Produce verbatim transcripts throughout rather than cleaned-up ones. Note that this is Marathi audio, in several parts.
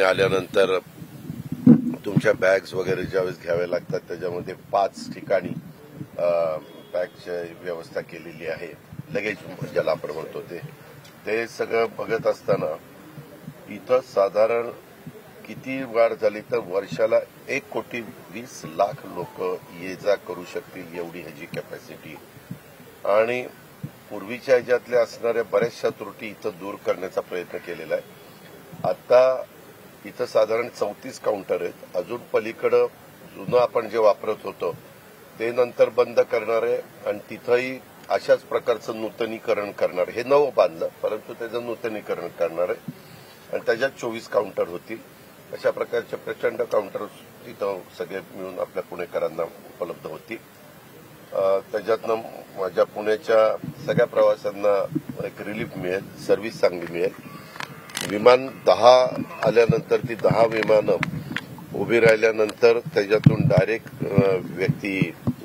आल्यानंतर तुमच्या बॅग्स वगैरे ज्यावेळेस घ्याव्या लागतात त्याच्यामध्ये पाच ठिकाणी बॅगची व्यवस्था केलेली आहे, लगेच ज्याला आपण म्हणतो ते ते सगळं बघत असताना इथं साधारण किती वाढ झाली तर वर्षाला एक कोटी वीस लाख लोक ये जा करू शकतील एवढी ह्याची कॅपॅसिटी आणि पूर्वीच्या ह्याच्यातल्या असणाऱ्या बऱ्याचशा त्रुटी इथं दूर करण्याचा प्रयत्न केलेला आहे। आता इथं साधारण चौतीस काउंटर आहेत, अजून पलीकडं जुनं आपण जे वापरत होतो ते नंतर बंद करणार आहे आणि तिथंही अशाच प्रकारचं नूतनीकरण करणार, हे नवं बांधलं परंतु त्याचं नूतनीकरण करणार आहे आणि त्याच्यात चोवीस काउंटर होतील। अशा प्रकारचे प्रचंड काउंटर तिथं सगळे मिळून आपल्या पुणेकरांना उपलब्ध होतील। त्याच्यातनं माझ्या पुण्याच्या सगळ्या प्रवाशांना एक रिलीफ मिळेल, सर्व्हिस चांगली मिळेल। विमान दहा आल्यानंतर ती दहा विमानं उभी राहिल्यानंतर त्याच्यातून डायरेक्ट व्यक्ती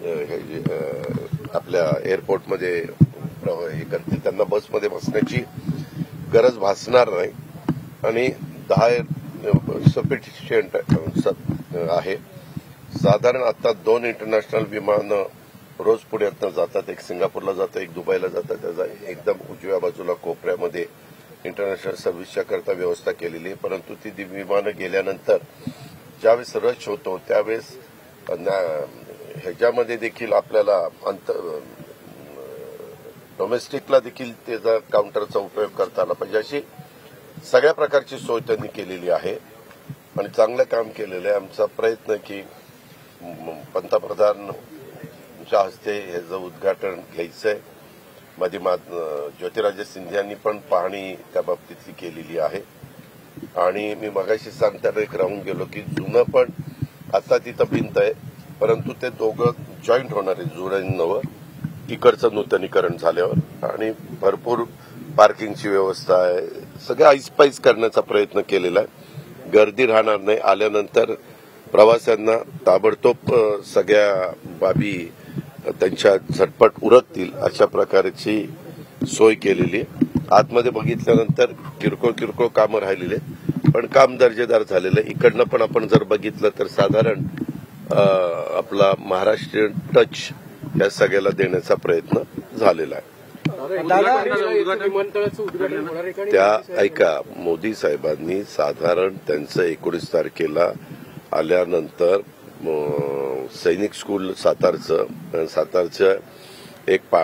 आपल्या एअरपोर्टमध्ये हे करतील, त्यांना बसमध्ये बसण्याची गरज भासणार नाही आणि दहा सफिशियंट आहे। साधारण आता दोन इंटरनॅशनल विमानं रोज पुण्यातनं जातात, एक सिंगापूरला जातं एक दुबईला जातं, त्याचा एकदम उजव्या बाजूला कोपऱ्यामध्ये इंटरनॅशनल सर्व्हिसच्या करता व्यवस्था केलेली आहे। परंतु ती विमानं गेल्यानंतर ज्यावेळेस रश होतो त्यावेळेस ह्याच्यामध्ये देखील आपल्याला अंत डोमेस्टिकला देखील त्याचा काउंटरचा उपयोग करता आला पाहिजे, अशी सगळ्या प्रकारची सोय त्यांनी केलेली आहे आणि चांगलं काम केलेलं आहे। आमचा प्रयत्न की पंतप्रधानांच्या हस्ते ह्याचं उद्घाटन घ्यायचं आहे। मध्ये ज्योतिराजे सिंधियांनी पण पाहणी त्या बाबतीतली केलेली आहे आणि मी मगाशी सांगताना एक राहून गेलो की जुनं पण आता तिथं भिंत आहे परंतु ते दोघं जॉईंट होणार आहे, जुनं नवं, इकडचं नूतनीकरण झाल्यावर आणि भरपूर पार्किंगची व्यवस्था आहे, सगळं ऐसपैस करण्याचा प्रयत्न केलेला आहे। गर्दी राहणार नाही, आल्यानंतर प्रवाशांना ताबडतोब सगळ्या बाबी त्यांच्या झटपट उरकतील अशा प्रकारची सोय केलेली आहे। आतमध्ये बघितल्यानंतर किरकोळ किरकोळ कामं राहिलेली आहेत पण काम दर्जेदार झालेलं आहे। इकडनं पण आपण जर बघितलं तर साधारण आपला महाराष्ट्रीयन टच या सगळ्याला देण्याचा प्रयत्न झालेला आहे। त्या ऐका, मोदी साहेबांनी साधारण त्यांचं एकोणीस तारखेला आल्यानंतर सैनिक स्कूल सातारचं सातारचं एक पा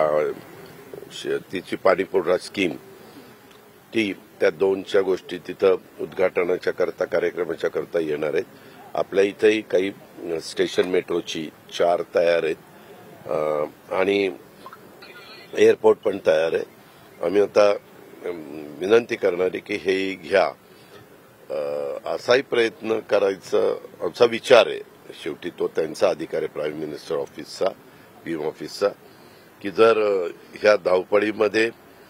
तिची पाणीपुरवठा स्कीम ती त्या दोनच्या गोष्टी तिथं उद्घाटनाच्या करता कार्यक्रमाच्या करता येणार आहेत। आपल्या इथंही काही स्टेशन मेट्रोची चार तयार आहेत आणि एअरपोर्ट पण तयार आहे। आम्ही आता विनंती करणार आहे की हे घ्या, असाही प्रयत्न करायचा आमचा विचार आहे। शेवटी तो त्यांचा अधिकार आहे प्राईम मिनिस्टर ऑफिसचा, पीएम ऑफिसचा, की जर ह्या धावपळीमध्ये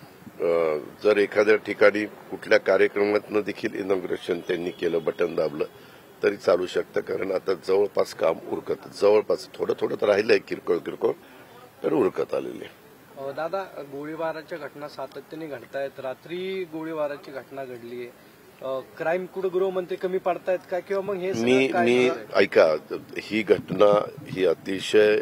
जर एखाद्या ठिकाणी कुठल्या कार्यक्रमातनं देखील इनॉग्रेशन त्यांनी केलं, बटन दाबलं तरी चालू शकतं, कारण आता जवळपास काम उरकत जवळपास थोडं थोडं तर राहिलंय किरकोळ किरकोळ तर उरकत आलेले। दादा, गोळीबाराच्या घटना सातत्याने घडतायत, रात्री गोळीबाराची घटना घडली आहे, क्राईम कुठं गृहमंत्री कमी पडतायत का किंवा मग हे मी मी ऐका, ही घटना ही अतिशय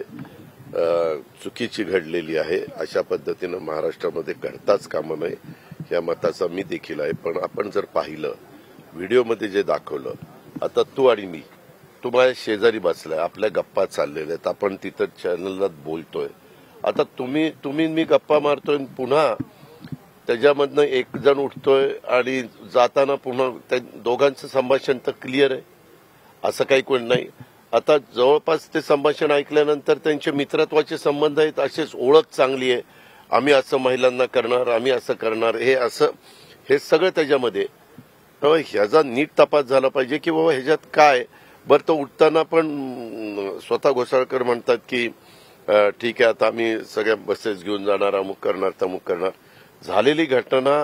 चुकीची घडलेली आहे, अशा पद्धतीनं महाराष्ट्रामध्ये घडताच कामा नये या मताचा मी देखील आहे। पण आपण जर पाहिलं व्हिडिओमध्ये जे दाखवलं, आता तू आणि मी, तू माझ्या शेजारी बसलाय, आपल्या गप्पा चाललेल्या आहेत, आपण तिथं चॅनलला बोलतोय, आता तुम्ही तुम्ही मी गप्पा मारतोय पुन्हा त्याच्यामधनं एक जण उठतोय आणि जाताना पुन्हा त्या दोघांचं संभाषण तर क्लिअर आहे, असं काही कोण नाही। आता जवळपास ते संभाषण ऐकल्यानंतर त्यांचे मित्रत्वाचे संबंध आहेत, असेच ओळख चांगली आहे, आम्ही असं महिलांना करणार, आम्ही असं करणार, हे असं हे सगळं त्याच्यामध्ये ह्याचा नीट तपास झाला पाहिजे की बाबा ह्याच्यात काय। बरं, तो उठताना पण स्वतः घोसाळकर म्हणतात की ठीक आहे आता आम्ही सगळ्या बसेस घेऊन जाणार, अमुक करणार तमुक करणार। झालेली घटना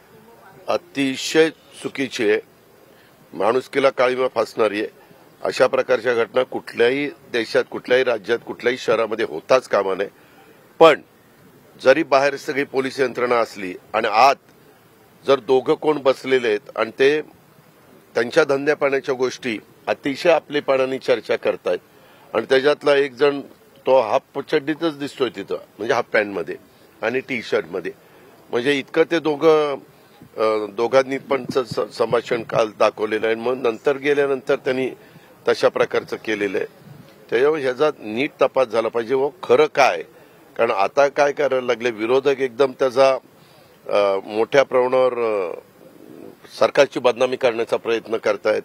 अतिशय चुकीची आहे, माणुसकीला काळीमा फासणारी आहे। अशा प्रकारच्या घटना कुठल्याही देशात, कुठल्याही राज्यात, कुठल्याही शहरामध्ये होताच कामा नये। पण जरी बाहेर सगळी पोलीस यंत्रणा असली आणि आत जर दोघं कोण बसलेले आहेत आणि ते त्यांच्या धंद्यापाण्याच्या गोष्टी अतिशय आपलेपणाने चर्चा करतायत आणि त्याच्यातला एक जण तो हाफ चड्डीतच दिसतोय तिथं, म्हणजे हाफ पॅन्टमध्ये आणि टी शर्टमध्ये. म्हणजे इतकं ते दोघं दोघांनी पण संभाषण काल दाखवलेलं आहे. मग नंतर गेल्यानंतर त्यांनी तशा प्रकारचं केलेलं आहे. त्याच्यामुळे ह्याचा नीट तपास झाला पाहिजे व खरं काय. कारण आता काय करायला लागले विरोधक, एकदम त्याचा मोठ्या प्रमाणावर सरकारची बदनामी करण्याचा प्रयत्न करतायत,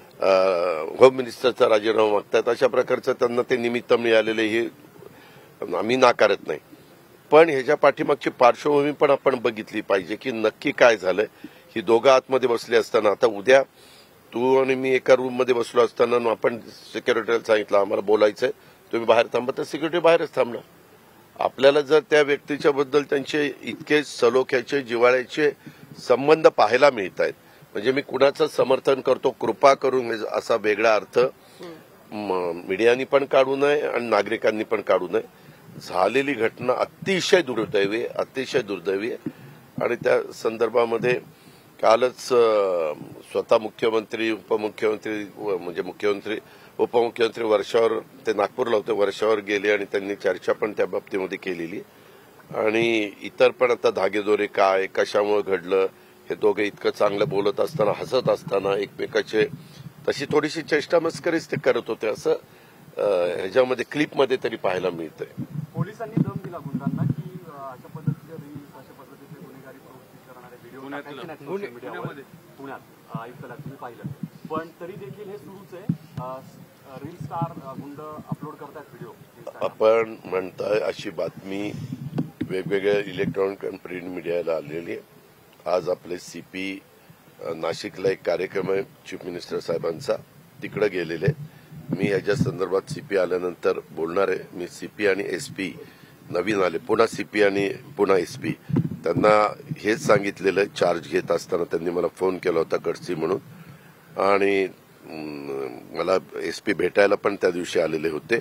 होम मिनिस्टरचा राजीनामा मागतायत. अशा प्रकारचं त्यांना ते निमित्त मिळालेले हे आम्ही नाकारत नाही. पण ह्याच्या पाठीमागची पार्श्वभूमी पण आपण बघितली पाहिजे की नक्की काय झालंय. ही दोघं आतमध्ये बसले असताना, आता उद्या तू आणि मी एका रूममध्ये बसलो असताना आपण सिक्युरिटीला सांगितलं आम्हाला बोलायचंय, तुम्ही बाहेर थांबा, तर सिक्युरिटी बाहेरच थांबणार. आपल्याला जर त्या व्यक्तीच्या बद्दल त्यांचे इतके सलोख्याचे जिव्हाळ्याचे संबंध पाहायला मिळत आहेत, म्हणजे मी कुणाचं समर्थन करतो कृपा करून असा वेगळा अर्थ मीडियानी पण काढू नये आणि नागरिकांनी पण काढू नये. झालेली घटना अतिशय दुर्दैवी आहे, अतिशय दुर्दैवी आहे. आणि त्या संदर्भामध्ये कालच स्वतः मुख्यमंत्री उपमुख्यमंत्री म्हणजे मुख्यमंत्री उपमुख्यमंत्री वर्षावर ते नागपूरला होते, वर्षावर गेले आणि त्यांनी चर्चा पण त्या बाबतीमध्ये केलेली. आणि इतर पण आता धागेदोरे काय कशामुळे घडलं, हे दोघे इतकं चांगलं बोलत असताना हसत असताना एकमेकाचे तशी थोडीशी चेष्टा मस्करीच ते करत होते, असं ह्याच्यामध्ये क्लिपमध्ये तरी पाहायला मिळतंय. पोलिसांनी दम दिला गुंडांना की अशा पद्धतीचे रील्स, अशा पद्धतीचे गुन्हेगारी प्रवृत्ती करणारे व्हिडिओ पुण्यामध्ये पुण्यात आयुक्तालयात तुम्ही पाहिलं, पण तरी देखील हे सुरूच आहे. रील स्टार गुंड अपलोड करतात व्हिडिओ. आपण म्हणताय अशी बातमी वेगवेगळ्या इलेक्ट्रॉनिक आणि प्रिंट मीडियाला आलेली आहे. आज आपले सीपी नाशिकला एक कार्यक्रम आहे चीफ मिनिस्टर साहेबांचा, तिकडे गेलेले. मी ह्याच्या संदर्भात सीपी आल्यानंतर बोलणार आहे. मी सीपी आणि एसपी नवीन आले, पुन्हा सीपी आणि पुन्हा एसपी, त्यांना हेच सांगितलेलं चार्ज घेत असताना त्यांनी मला फोन केला होता गडसी म्हणून. आणि मला एसपी भेटायला पण त्या दिवशी आलेले होते,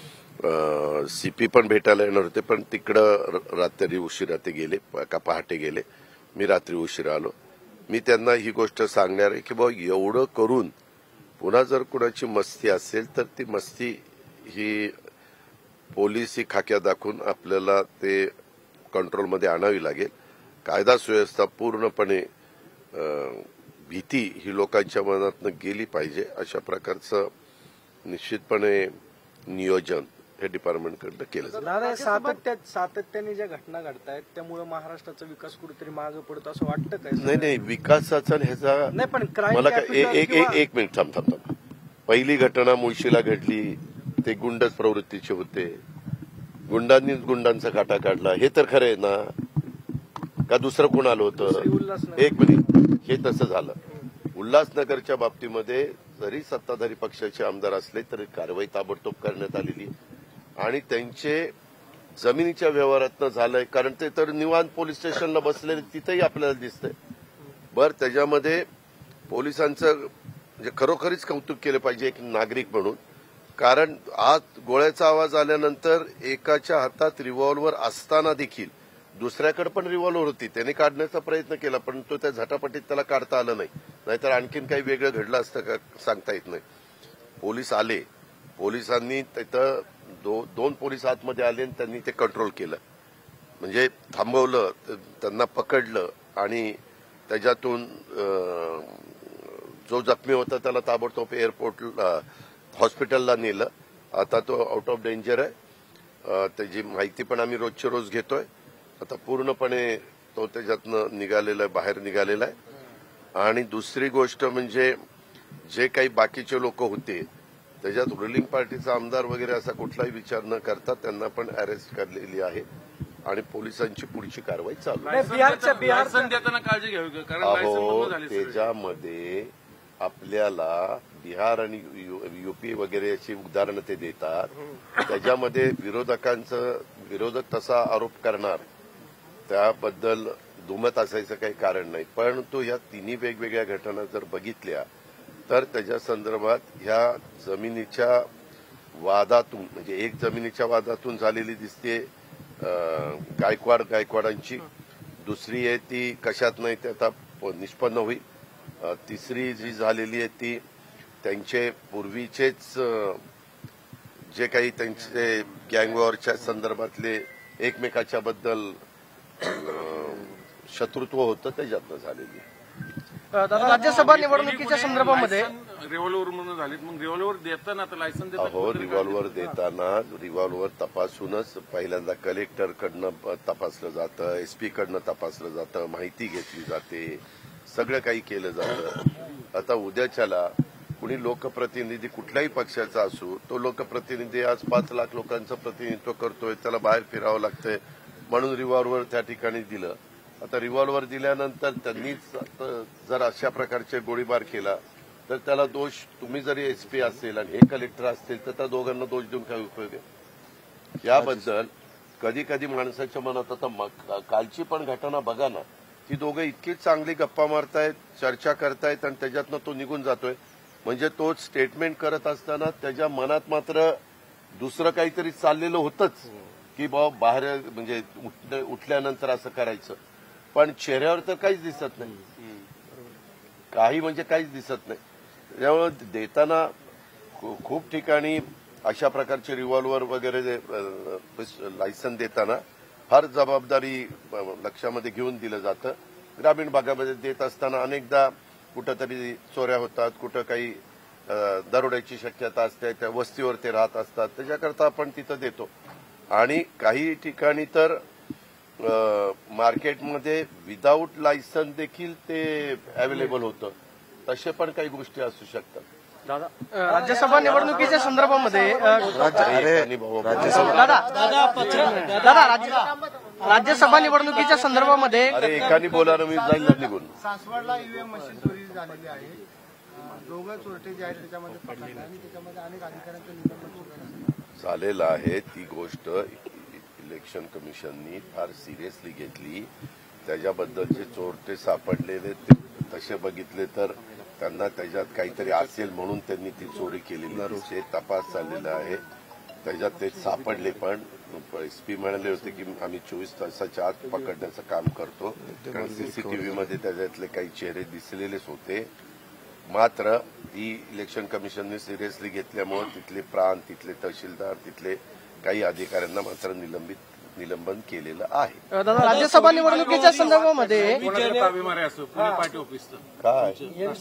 सीपी पण भेटायला येणार होते, पण तिकडं रात्री उशिरा ते गेले का पहाटे गेले. मी रात्री उशिरा आलो. मी त्यांना ही गोष्ट सांगणार आहे की बाबा एवढं करून पुन्हा जर कुणाची मस्ती असेल तर ती मस्ती ही पोलिसी खाक्या दाखवून आपल्याला ते कंट्रोलमध्ये आणावी लागेल. कायदा सुव्यवस्था पूर्णपणे भीती ही लोकांच्या मनातनं गेली पाहिजे, अशा प्रकारचं निश्चितपणे नियोजन हे डिपार्टमेंटकडनं केलं जातं. दादा, सातत्यात सातत्याने ज्या घटना घडतायत त्यामुळे महाराष्ट्राचा विकास कुठेतरी मागे पडतो असं वाटतं काय? नाही नाही, विकासाचा ह्याचा नाही, पण मला काय एक एक एक मिनिट थांब थांब थांब पहिली घटना मुळशीला घडली, ते गुंडच प्रवृत्तीचे होते, गुंडांनीच गुंडांचा काटा काढला, हे तर खरं आहे ना? का दुसरं कोण आलं होतं? एक मिनिट, हे तसं झालं. उल्हासनगरच्या बाबतीमध्ये जरी सत्ताधारी पक्षाचे आमदार असले तरी कारवाई ताबडतोब करण्यात आलेली आणि त्यांचे जमिनीच्या व्यवहारातनं झालंय, कारण ते तर निवांत पोलीस स्टेशनला बसलेले तिथंही आपल्याला दिसतंय. बरं, त्याच्यामध्ये पोलिसांचं म्हणजे खरोखरीच कौतुक केलं पाहिजे एक नागरिक म्हणून, कारण आज गोळ्याचा आवाज आल्यानंतर एकाच्या हातात रिव्हॉल्वर असताना देखील दुसऱ्याकडे पण रिव्हॉल्वर होती, त्याने काढण्याचा प्रयत्न केला पण तो त्या झटापटीत त्याला काढता आलं नाही, नाहीतर आणखीन काही वेगळं घडलं असतं का सांगता येत नाही. पोलीस आले, पोलिसांनी तिथं दो, दोन पोलीस आतमध्ये आले आणि त्यांनी ते कंट्रोल केलं, म्हणजे थांबवलं, त्यांना पकडलं आणि त्याच्यातून जो जखमी होता त्याला ताबडतोब एअरपोर्टला हॉस्पिटलला नेलं. आता तो आउट ऑफ डेंजर आहे, त्याची माहिती पण आम्ही रोजच्या रोज घेतोय. आता पूर्णपणे तो त्याच्यातनं निघालेला आहे, बाहेर निघालेला आहे. आणि दुसरी गोष्ट म्हणजे जे काही बाकीचे लोक होते त्याच्यात रुलिंग पार्टीचा आमदार वगैरे असा कुठलाही विचार न करता त्यांना पण अरेस्ट करलेली आहे आणि पोलिसांची पुढची कारवाई चालू आहे. अहो, त्याच्यामध्ये आपल्याला बिहार आणि युपी वगैरे अशी उदाहरणं ते देतात, त्याच्यामध्ये विरोधकांचं विरोधक तसा आरोप करणार त्याबद्दल दुमत असायचं काही कारण नाही. परंतु ह्या तिन्ही वेगवेगळ्या घटना जर बघितल्या तर त्याच्या संदर्भात ह्या जमिनीच्या वादातून, म्हणजे एक जमिनीच्या वादातून झालेली दिसते गायकवाड गायकवाडांची, दुसरी आहे ती कशात नाही ते आता निष्पन्न होईल. तिसरी जी झालेली आहे ती त्यांचे पूर्वीचेच जे काही त्यांचे गँगवॉरच्या संदर्भातले एकमेकाच्या बद्दल शत्रुत्व होतं त्याच्यातनं झालेली. दादा राज्यसभा निवडणुकीच्या संदर्भामध्ये रिव्हॉल्वर म्हणून झालीत, मग रिव्हॉल्वर देताना आता लायसन देतात. हो, रिव्हॉल्वर देताना रिव्हॉल्वर तपासूनच पहिल्यांदा कलेक्टरकडनं तपासलं जातं, एसपी कडनं तपासलं जातं, माहिती घेतली जाते, सगळं काही केलं जातं. आता उद्याच्याला कुणी लोकप्रतिनिधी कुठल्याही पक्षाचा असू, तो लोकप्रतिनिधी आज पाच लाख लोकांचं प्रतिनिधित्व करतोय, त्याला बाहेर फिरावं लागतंय म्हणून रिव्हॉल्वर त्या ठिकाणी दिलं. आता रिव्हॉल्वर दिल्यानंतर त्यांनीच जर अशा प्रकारचे गोळीबार केला तर त्याला दोष, तुम्ही जरी एसपी असेल आणि हे कलेक्टर असतील तर त्या दोघांना दोष देऊन काय उपयोग आहे. याबद्दल कधी कधी माणसाच्या मनात आता कालची पण घटना बघा ना, ती दोघं इतकी चांगली गप्पा मारतायत, चर्चा करतायत आणि त्याच्यातनं तो निघून जातोय. म्हणजे तो स्टेटमेंट करत असताना त्याच्या मनात मात्र दुसरं काहीतरी चाललेलं होतंच की बाबा बाहेर म्हणजे उठल्यानंतर असं करायचं, पण चेहऱ्यावर तर काहीच दिसत नाही, काही म्हणजे काहीच दिसत नाही. त्यामुळे देताना खूप ठिकाणी अशा प्रकारचे रिव्हॉल्वर वगैरे लायसन देताना फार जबाबदारी लक्षामध्ये घेऊन दिलं जातं. ग्रामीण भागामध्ये देत असताना अनेकदा कुठंतरी चोऱ्या होतात, कुठं काही दरोड्याची शक्यता असते, त्या वस्तीवर ते राहत असतात, त्याच्याकरता आपण तिथं देतो. आणि काही ठिकाणी तर मार्केटमध्ये विदाऊट लायसन देखील ते अवेलेबल होतं. तसे पण काही गोष्टी असू शकतात. दादा राज्यसभा निवडणुकीच्या संदर्भामध्ये दादा राज्यसभा निवडणुकीच्या संदर्भामध्ये अरे एकाने बोला ना, मी जाईल निघून. सासवडला ईव्हीएम मशीन चोरी झालेली आहे, दोघं चोरटे जे आहेत त्याच्यामध्ये पकडले आणि त्याच्यामध्ये अनेक अधिकाऱ्यांचं निलंबन झालेलं आहे. ती गोष्ट इलेक्शन कमिशननी फार सिरियसली घेतली. त्याच्याबद्दलचे चोरटे सापडलेले तसे बघितले तर त्यांना त्याच्यात काहीतरी असेल म्हणून त्यांनी ती चोरी केलेली तपास चाललेला आहे. त्याच्यात ते सापडले, पण एसपी म्हणाले होते की आम्ही चोवीस तासाच्या आत पकडण्याचं काम करतो, कारण सीसीटीव्हीमध्ये त्याच्यातले काही चेहरे दिसलेलेच होते. मात्र ही इलेक्शन कमिशनने सिरियसली घेतल्यामुळे तिथले प्रांत, तिथले तहसीलदार, तिथले काही अधिकाऱ्यांना मात्र निलंबित निलंबन केलेलं आहे. दादा राज्यसभा निवडणुकीच्या संदर्भामध्ये काय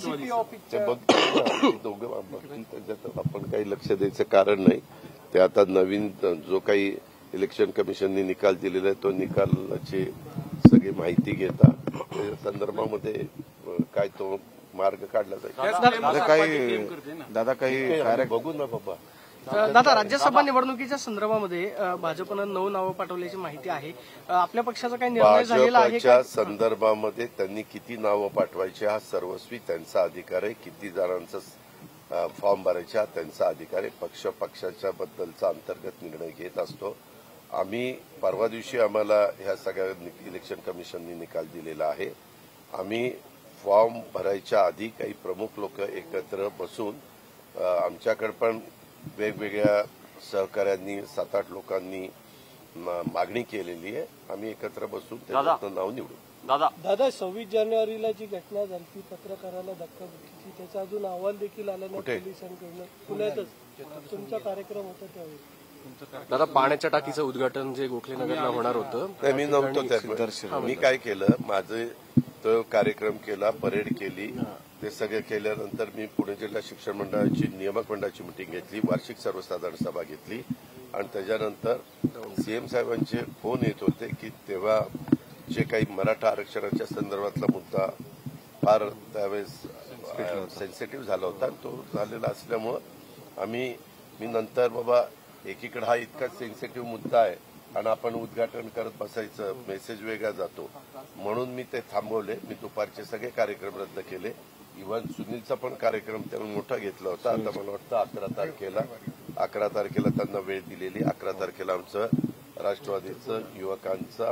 ते बघतो दोघं बघतील, त्याच्यात आपण काही लक्ष द्यायचं कारण नाही. ते आता नवीन जो काही इलेक्शन कमिशनने निकाल दिलेला आहे तो निकालाची सगळी माहिती घेतात, त्या संदर्भामध्ये काय तो मार्ग काढला जाईल. काही दादा काही बघू ना बाबा. दादा राज्यसभा निवडणुकीच्या संदर्भामध्ये भाजपनं नऊ नावं पाठवल्याची माहिती आहे. आपल्या पक्षाचा काही निर्णय झालेला आहे? भाजपच्या संदर्भामध्ये त्यांनी किती नावं पाठवायची हा सर्वस्वी त्यांचा अधिकार आहे. किती जणांचा फॉर्म भरायचा त्यांचा अधिकार आहे. पक्ष पक्षाच्या बद्दलचा अंतर्गत निर्णय घेत असतो. आम्ही परवा दिवशी आम्हाला ह्या सगळ्या इलेक्शन कमिशनने निकाल दिलेला आहे. आम्ही फॉर्म भरायच्या आधी काही प्रमुख लोक एकत्र बसून आमच्याकडे पण वेगवेगळ्या सहकाऱ्यांनी सात आठ लोकांनी मागणी केलेली आहे. आम्ही एकत्र बसून त्याचं नाव निवडू. दादा दादा सव्वीस जानेवारीला जी घटना झाली पत्रकाराला धक्काबुक्कीची, त्याचा अजून अहवाल देखील आला नाही पोलिसांकडून. पुण्यातच तुमचा कार्यक्रम होता त्यावेळी. दादा पाण्याच्या टाकीचं उद्घाटन जे गोखले नगरला होणार होतं मी नव्हतो त्यात. मी काय केलं, माझे तो कार्यक्रम केला, परेड केली, ते सगळे केल्यानंतर मी पुणे जिल्हा शिक्षण मंडळाची नियामक मंडळाची मिटिंग घेतली, वार्षिक सर्वसाधारण सभा घेतली आणि त्याच्यानंतर सीएम साहेबांचे फोन येत होते की तेव्हा जे काही मराठा आरक्षणाच्या संदर्भातला मुद्दा फार त्यावेळेस सेन्सिटिव्ह झाला होता. तो झालेला असल्यामुळं आम्ही मी नंतर बाबा एकीकडे हा इतका सेन्सिटिव्ह मुद्दा आहे आणि आपण उद्घाटन करत बसायचं, मेसेज वेगळा जातो, म्हणून मी ते थांबवले. मी दुपारचे सगळे कार्यक्रम रद्द केले. इव्हन सुनीलचा पण कार्यक्रम त्यांनी मोठा घेतला होता. आता मला वाटतं अकरा तारखेला अकरा तारखेला त्यांना वेळ दिलेली. अकरा तारखेला आमचं राष्ट्रवादीचं युवकांचा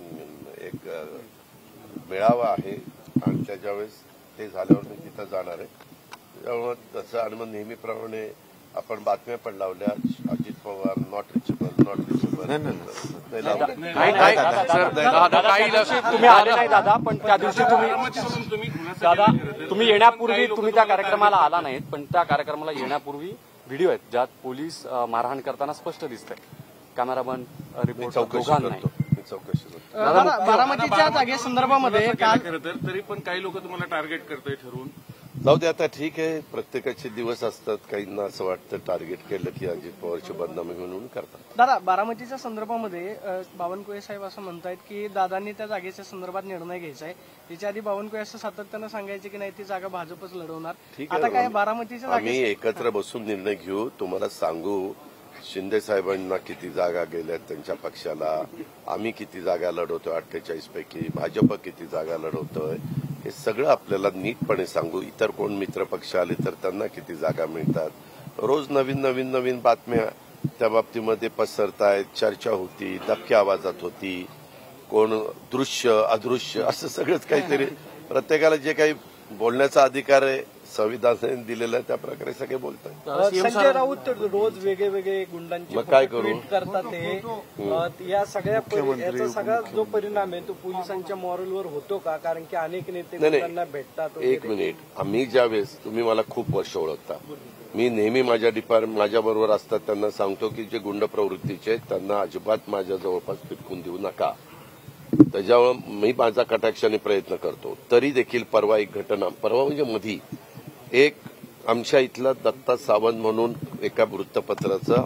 एक मेळावा आहे आणि त्याच्या वेळेस ते झाल्यावर मी तिथं जाणार आहे. त्यामुळे तसं आणि मग नेहमीप्रमाणे आपण बातम्या पण लावल्या, Ajit Pawar not reachable not reachable तुम्ही आले नाही दादा, पण त्या दिवशी तुम्ही दादा तुम्ही येण्यापूर्वी तुम्ही त्या कार्यक्रमाला आला नाहीत, पण त्या कार्यक्रमाला येण्यापूर्वी व्हिडिओ आहेत ज्यात पोलीस मारहाण करताना स्पष्ट दिसतंय. कॅमेरामन रिपोर्ट चौकशी करतो मी चौकशी करतो दादा, बारामतीच्या जागेसंदर्भामध्ये काल खरं तर तरी पण काही लोक तुम्हाला टार्गेट करतोय ठरवून. जाऊ दे आता, ठीक आहे. प्रत्येकाचे दिवस असतात. काहींना असं वाटतं टार्गेट केलं की अजित पवारची बदनामी म्हणून करतात. दादा, बारामतीच्या संदर्भामध्ये अ, बावनकुळे साहेब असं म्हणतायत की दादांनी त्या जागेच्या संदर्भात निर्णय घ्यायचा आहे. त्याच्या आधी बावनकुळे असं सातत्यानं सांगायचे की नाही ती जागा भाजपच लढवणार. ठीक आता काय आहे, बारामतीच्या आम्ही जागे एकत्र बसून निर्णय घेऊ. तुम्हाला सांगू, शिंदे साहेबांना किती जागा गेल्यात त्यांच्या पक्षाला, आम्ही किती जागा लढवतोय अठ्ठेचाळीस पैकी, भाजप किती जागा लढवतोय, हे सगळं आपल्याला नीटपणे सांगू. इतर कोण मित्र पक्ष आले तर त्यांना किती जागा मिळतात. रोज नवीन नवीन नवीन बातम्या त्या बाबतीमध्ये पसरतायत, चर्चा होती, दबक्या आवाजात होती, कोण दृश्य अदृश्य असं सगळंच काहीतरी. प्रत्येकाला जे काही बोलण्याचा अधिकार आहे संविधानाने दिलेला आहे त्या प्रकारे सगळे बोलतात. संजय राऊत रोज वेगळे वेगळे गुंडांची मग काय करू? ट्विट करतात हे. अ, या सगळ्या परि- याचा सगळा जो परिणाम आहे तो पोलिसांच्या मॉरलवर होतो का? कारण की अनेक नेते नाही, नाही. गुंडांना भेटतात एक वगैरे. मिनिट, आम्ही ज्यावेळेस, तुम्ही मला खूप वर्ष ओळखता, मी नेहमी माझ्या डिपार्टमेंट माझ्याबरोबर असतात त्यांना सांगतो की जे गुंड प्रवृत्तीचे आहेत त्यांना अजिबात माझ्या जवळपास फिरकून देऊ नका. त्याच्यावर मी माझा कटाक्षाने प्रयत्न करतो. तरी देखील परवा एक घटना, परवा म्हणजे मधी एक आमच्या इथला दत्ता सावंत म्हणून एका वृत्तपत्राचा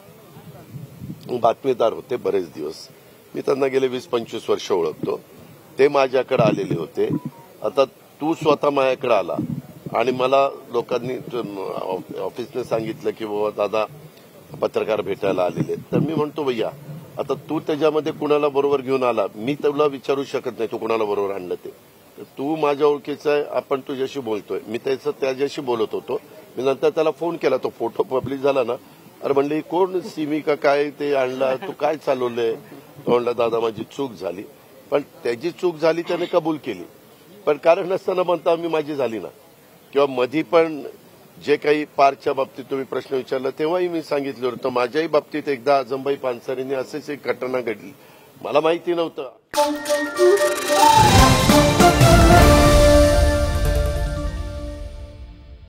बातमीदार होते बरेच दिवस. मी त्यांना गेले वीस पंचवीस वर्ष ओळखतो. ते माझ्याकडे आलेले होते. आता तू स्वतः माझ्याकडे आला आणि मला लोकांनी ऑफिसने सांगितलं की बाबा दादा पत्रकार भेटायला आलेले. तर मी म्हणतो भैया आता तू त्याच्यामध्ये कुणाला बरोबर घेऊन आला, मी तुला विचारू शकत नाही तू कुणाला बरोबर आणलं ते. तू माझ्या ओळखीचा आहे, आपण तुझ्याशी बोलतोय. मी त्याचं त्याच्याशी बोलत होतो. मी नंतर त्याला फोन केला, तो फोटो पब्लिक झाला ना, अरे म्हणले कोण सिमी का काय ते आणला, तू काय चालवलंय. म्हणलं दादा माझी चूक झाली. पण त्याची चूक झाली त्याने कबूल केली, पण कारण नसताना म्हणता मी माझी झाली ना. किंवा मधी पण जे काही पारच्या बाबतीत तुम्ही प्रश्न विचारला तेव्हाही मी सांगितलं होतं. माझ्याही बाबतीत एकदा आजमबाई पानसरेंनी असेच एक घटना घडली, मला माहिती नव्हतं.